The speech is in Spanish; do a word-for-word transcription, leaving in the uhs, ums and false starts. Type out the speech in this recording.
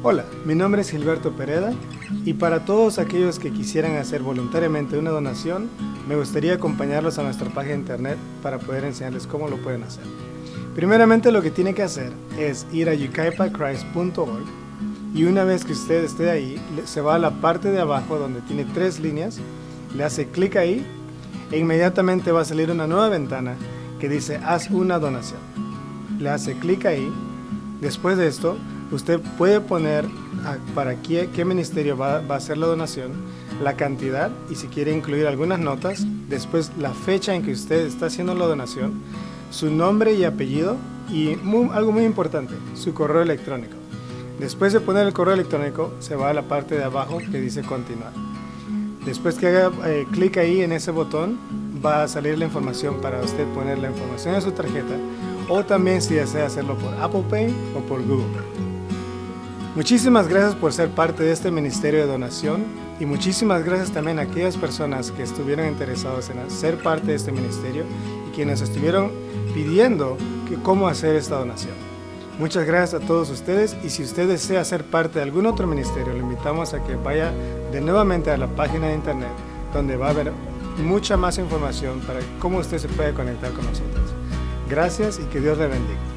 Hola, mi nombre es Gilberto Pereda y para todos aquellos que quisieran hacer voluntariamente una donación, me gustaría acompañarlos a nuestra página de internet para poder enseñarles cómo lo pueden hacer. Primeramente lo que tiene que hacer es ir a yucaipa christ punto org y una vez que usted esté ahí, se va a la parte de abajo donde tiene tres líneas, le hace clic ahí e inmediatamente va a salir una nueva ventana que dice haz una donación. Le hace clic ahí. Después de esto, usted puede poner para qué, qué ministerio va, va a hacer la donación, la cantidad y si quiere incluir algunas notas, después la fecha en que usted está haciendo la donación, su nombre y apellido y muy, algo muy importante, su correo electrónico. Después de poner el correo electrónico, se va a la parte de abajo que dice continuar. Después que haga eh, clic ahí en ese botón, va a salir la información para usted poner la información de su tarjeta o también si desea hacerlo por Apple Pay o por Google Pay. Muchísimas gracias por ser parte de este ministerio de donación y muchísimas gracias también a aquellas personas que estuvieron interesados en ser parte de este ministerio y quienes estuvieron pidiendo que cómo hacer esta donación. Muchas gracias a todos ustedes y si usted desea ser parte de algún otro ministerio, le invitamos a que vaya de nuevamente a la página de internet donde va a haber mucha más información para cómo usted se puede conectar con nosotros. Gracias y que Dios le bendiga.